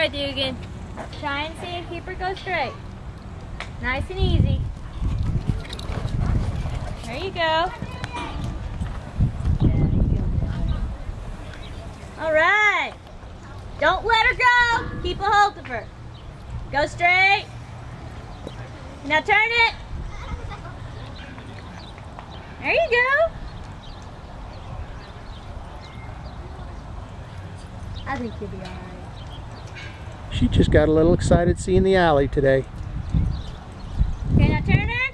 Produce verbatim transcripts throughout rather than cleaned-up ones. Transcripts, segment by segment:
right, Dugan. Try and see and keep her go straight. Nice and easy. There you go. All right. Don't let her go. Keep a hold of her. Go straight. Now turn it. There you go. I think you'll be all right. She just got a little excited seeing the alley today. Okay, now turn her.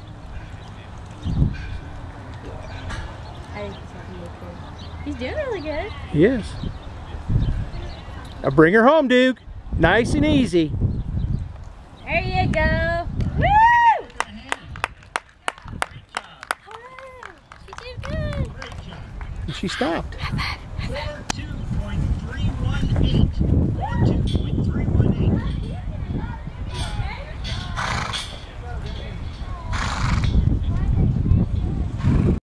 I think he's gonna be okay. He's doing really good. He is. Now bring her home, Duke. Nice and easy. There you go. Woo! Oh, she did good. And she stopped. four two point three one eight. four two point three